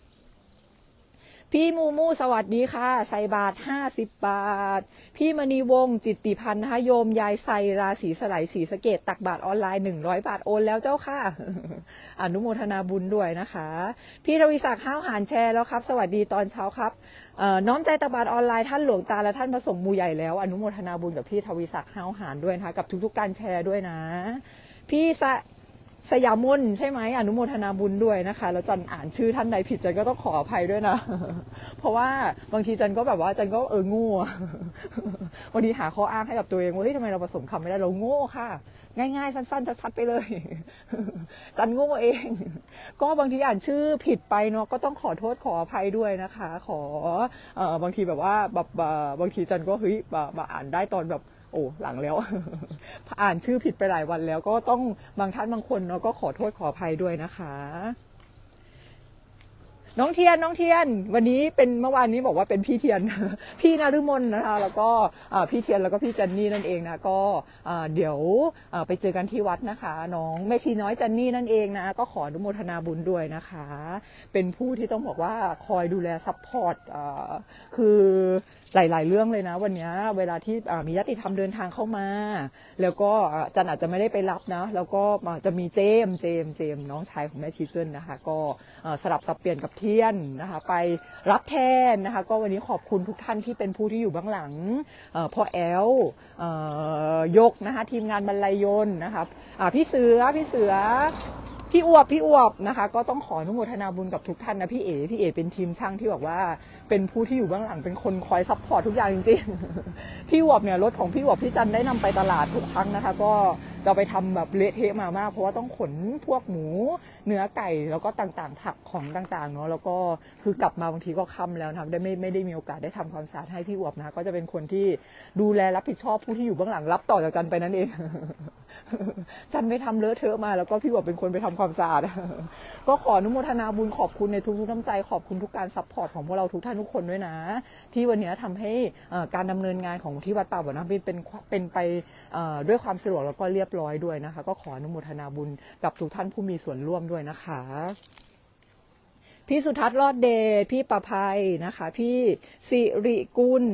พี่มูมูสวัสดีค่ะใส่บาทห้าสิบบาทพี่มณีวงศ์จิตติพันธ์นะคะโยมยายใส่ราศีสไลสีสะเกตตักบาทออนไลน์หนึ่งร้อยบาทโอนแล้วเจ้าค่ะ อนุโมทนาบุญด้วยนะคะพี่ทวีศักดิ์ห้าวหานแชร์แล้วครับสวัสดีตอนเช้าครับน้อมใจตักบาทออนไลน์ท่านหลวงตาและท่านพระสงฆ์หมู่ใหญ่แล้วอนุโมทนาบุญกับพี่ทวีศักดิ์ห้าวหานด้วยนะคะกับทุกๆการแชร์ด้วยนะพี่สะสยามนใช่ไหมอนุโมทนาบุญด้วยนะคะแล้วจันอ่านชื่อท่านใดผิดจันก็ต้องขออภัยด้วยนะ เพราะว่าบางทีจันก็แบบว่าจันก็เออโง่วันนี้หาข้ออ้างให้กับตัวเองว่าเฮ้ยทำไมเราผสมคำไม่ได้เราโง่ค่ะง่ายๆสั้นๆชัดๆไปเลย จันโง่เองก็บางทีอ่านชื่อผิดไปเนาะก็ต้องขอโทษขออภัยด้วยนะคะขอเอ่อบางทีแบบว่าแบบบางทีจันก็เฮ้ยแบบอ่านได้ตอนแบบโอ้หลังแล้ว อ่านชื่อผิดไปหลายวันแล้วก็ต้องบางท่านบางคนเนาะก็ขอโทษขออภัยด้วยนะคะน้องเทียนน้องเทียนวันนี้เป็นเมื่อวานนี้บอกว่าเป็นพี่เทียน พี่นฤมลนะคะแล้วก็พี่เทียนแล้วก็พี่จันนี่นั่นเองนะก็เดี๋ยวไปเจอกันที่วัดนะคะน้องแม่ชีน้อยจันนี่นั่นเองนะก็ขออนุโมทนาบุญด้วยนะคะเป็นผู้ที่ต้องบอกว่าคอยดูแลซัพพอร์ตคือหลายๆเรื่องเลยนะวันนี้เวลาที่มีญาติธรรมเดินทางเข้ามาแล้วก็จันอาจจะไม่ได้ไปรับนะแล้วก็จะมีเจมเจมเจมน้องชายของแม่ชีเจิ้นนะคะก็สลับสับเปลี่ยนกับเทียนนะคะไปรับแทนนะคะก็วันนี้ขอบคุณทุกท่านที่เป็นผู้ที่อยู่เบื้องหลังพ่อแอลยกนะคะทีมงานบรรลัยยนต์นะคะพี่เสือพี่เสือพี่อวบพี่อวบนะคะก็ต้องขออนุโมทนาบุญกับทุกท่านนะพี่เอ๋พี่เอ๋เป็นทีมช่างที่บอกว่าเป็นผู้ที่อยู่เบื้องหลังเป็นคนคอยซัพพอร์ตทุกอย่างจริงๆพี่อวบเนี่ยรถของพี่อวบพี่จันได้นำไปตลาดทุกครั้งนะคะก็จะไปทำแบบเละเทะมามากเพราะว่าต้องขนพวกหมูเนื้อไก่แล้วก็ต่างๆผักของต่างๆเนาะแล้วก็คือกลับมาบางทีก็ค่ำแล้วนะได้ไม่ไม่ได้มีโอกาสได้ทำความสะอาดให้พี่อวบนะก็จะเป็นคนที่ดูแลรับผิดชอบผู้ที่อยู่เบื้องหลังรับต่อจากจันไปนั่นเอง จันไปทำเลอะเทอะมาแล้วก็พี่อวบเป็นคนไปทำความสะอาด ก็ขออนุโมทนาบุญขอบคุณในทุกๆน้ำใจขอบคุณทุกการซัพพอร์ตของพวกเราทุกท่านทุกคนด้วยนะที่วันนี้ทำให้การดำเนินงานของที่วัดป่าบ่อน้ำเป็นเป็นเป็นไปด้วยความสะดวกแล้วก็เรียบร้อยด้วยนะคะก็ขออนุโมทนาบุญกับทุกท่านผู้มีส่วนร่วมด้วยนะคะพี่สุทัศน์รอดเดชพี่ประภัยนะคะพี่สิริกุล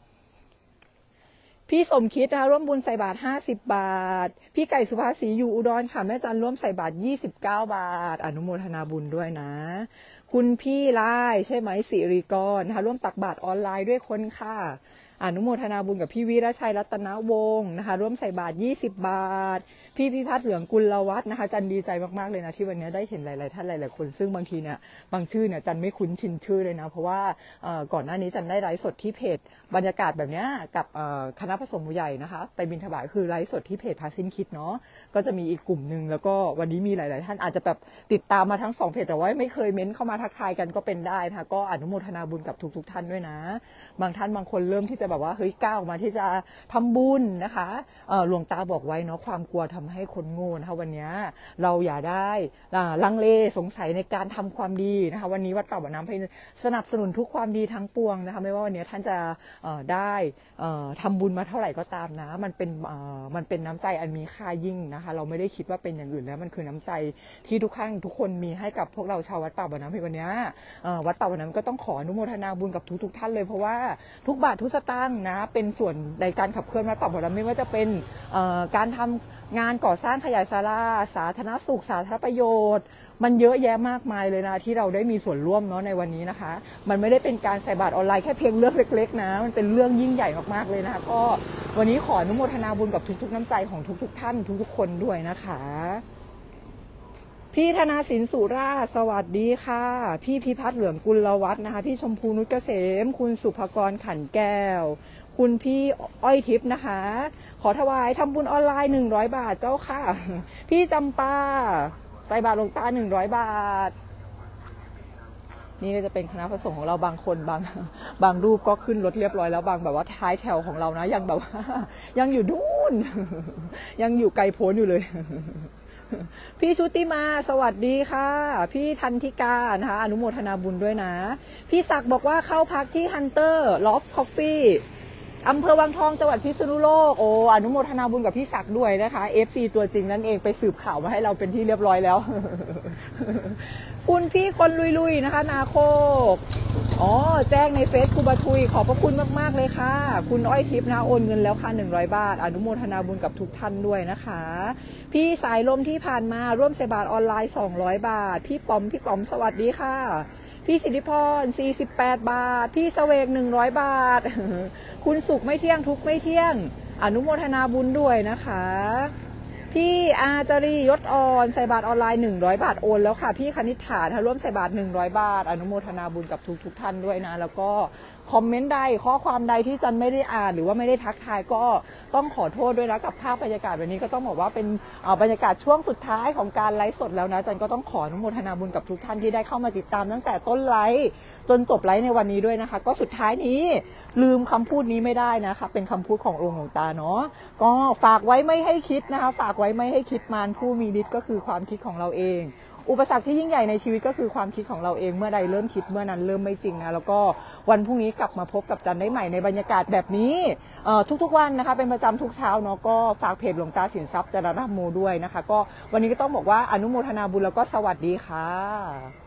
พี่สมคิดนะคะร่วมบุญใส่บาทห้าสิบบาทพี่ไก่สุภาษีอยู่อุดรค่ะแม่จันร่วมใส่บาทยี่สิบเก้าบาทอนุโมทนาบุญด้วยนะคุณพี่ไล่ใช่ไหมสิริกรนะคะร่วมตักบาทออนไลน์ด้วยคนค่ะอนุโมทนาบุญกับพี่วิรชัยรัตนวงศ์นะคะร่วมใส่บาตรยี่สิบบาทพี่พิพัฒน์เหลืองกุลวัฒน์นะคะจันดีใจมากๆเลยนะที่วันนี้ได้เห็นหลายๆท่านหลายๆคนซึ่งบางทีเนี่ยบางชื่อเนี่ยจันไม่คุ้นชินชื่อเลยนะเพราะว่าก่อนหน้านี้จันได้ไลฟ์สดที่เพจบรรยากาศแบบนี้กับคณะผสมใหญ่นะคะไปบิณฑบาตคือไลฟ์สดที่เพจพาสินคิดเนาะก็จะมีอีกกลุ่มหนึ่งแล้วก็วันนี้มีหลายๆท่านอาจจะแบบติดตามมาทั้งสองเพจแต่ว่าไม่เคยเม้นเข้ามาทักทายกันก็เป็นได้นะคะก็อนุโมทนาบุญกับทุกๆท่านด้วยนะบางท่านบางคนเริ่มที่จะแบบว่าเฮ้ยก้าวมาที่จะทำบุญนะคะหลวงตาบอกไว้เนาะความกลัวทำให้คนโง่นะคะวันนี้เราอย่าได้ลังเลสงสัยในการทำความดีนะคะวันนี้วัดป่าบ่อน้ำไพสนับสนุนทุกความดีทั้งปวงนะคะไม่ว่าวันนี้ท่านจะได้ทำบุญมาเท่าไหร่ก็ตามนะมันเป็นมันเป็นน้ำใจอันมีค่ายิ่งนะคะเราไม่ได้คิดว่าเป็นอย่างอื่นแล้วมันคือน้ำใจที่ทุกท่านทุกคนมีให้กับพวกเราชาววัดป่าบ่อน้ำไพวันนี้วัดป่าบ่อน้ำก็ต้องขออนุโมทนาบุญกับทุกๆท่านเลยเพราะว่าทุกบาททุกสตางค์นะเป็นส่วนในการขับเคลื่อนวัดป่าบ่อน้ำไม่ว่าจะเป็นการทำงานก่อสร้างขยายศาลาสาธารณสุขสาธารณประโยชน์มันเยอะแยะมากมายเลยนะที่เราได้มีส่วนร่วมเนาะในวันนี้นะคะมันไม่ได้เป็นการใส่บาตรออนไลน์แค่เพียงเรื่องเล็กๆนะมันเป็นเรื่องยิ่งใหญ่มากๆเลยนะคะก็วันนี้ขออนุโมทนาบุญกับทุกๆน้ำใจของทุกๆท่านทุกๆคนด้วยนะคะพี่ธนาสินสุราสวัสดีค่ะพี่พิพัฒน์เหลืองกุลวัฒน์นะคะพี่ชมพูนุชเกษมคุณสุภกรขันแก้วคุณพี่อ้อยทิพย์นะคะขอถวายทำบุญออนไลน์หนึ่งร้อยบาทเจ้าค่ะพี่จำปาใส่บาตรหลวงตาหนึ่งร้อยบาทนี่จะเป็นคณะพระสงฆ์ของเราบางคนบางบางรูปก็ขึ้นรถเรียบร้อยแล้วบางแบบว่าท้ายแถวของเรานะยังแบบว่ายังอยู่นู่นยังอยู่ไกลโพ้นอยู่เลยพี่ชุติมาสวัสดีค่ะพี่ทันทิกานะคะอนุโมทนาบุญด้วยนะพี่ศักดิ์บอกว่าเข้าพักที่ฮันเตอร์ลอฟคอฟฟี่อำเภอวังทองจังหวัดพิษณุโลกโอ้อนุโมทนาบุญกับพี่ศักดิ์ด้วยนะคะ เอฟ ซี ตัวจริงนั่นเองไปสืบข่าวมาให้เราเป็นที่เรียบร้อยแล้วคุณพี่คนลุยๆนะคะนาโคกอ๋อแจ้งในเฟซครูบาทุยขอบพระคุณมากๆเลยค่ะคุณอ้อยทิพย์นะโอนเงินแล้วค่ะหนึ่งร้อยบาทอนุโมทนาบุญกับทุกท่านด้วยนะคะพี่สายลมที่ผ่านมาร่วมใส่บาตรออนไลน์สองร้อยบาทพี่ป๋อมพี่ป๋อมสวัสดีค่ะพี่สิทธิพรสี่สิบแปดบาทพี่เสวกหนึ่งร้อยบาทคุณสุขไม่เที่ยงทุกไม่เที่ยงอนุโมทนาบุญด้วยนะคะพี่อาจารียศอ่อนใส่บาตรออนไลน์หนึ่งร้อยบาทโอนแล้วค่ะพี่คณิษฐาร่วมใส่บาตรหนึ่งร้อยบาทอนุโมทนาบุญกับทุกทุกท่านด้วยนะแล้วก็คอมเมนต์ใดข้อความใดที่จันไม่ได้อ่านหรือว่าไม่ได้ทักทายก็ต้องขอโทษด้วยนะกับภาพบรรยากาศวันนี้ก็ต้องบอกว่าเป็นบรรยากาศช่วงสุดท้ายของการไลฟ์สดแล้วนะจันก็ต้องขออนุโมทนาบุญกับทุกท่านที่ได้เข้ามาติดตามตั้งแต่ต้นไลฟ์จนจบไลฟ์ในวันนี้ด้วยนะคะก็สุดท้ายนี้ลืมคำพูดนี้ไม่ได้นะคะเป็นคำพูดขององค์หลวงตาเนาะก็ฝากไว้ไม่ให้คิดนะคะฝากไว้ไม่ให้คิดมารผู้มีฤทธิ์ก็คือความคิดของเราเองอุปสรรคที่ยิ่งใหญ่ในชีวิตก็คือความคิดของเราเองเมื่อใดเริ่มคิดเมื่อนั้นเริ่มไม่จริงนะแล้วก็วันพรุ่งนี้กลับมาพบกับจันได้ใหม่ในบรรยากาศแบบนี้ทุกๆวันนะคะเป็นประจำทุกเช้าเนาะก็ฝากเพจหลวงตาสินทรัพย์จารณโมด้วยนะคะก็วันนี้ก็ต้องบอกว่าอนุโมทนาบุญแล้วก็สวัสดีค่ะ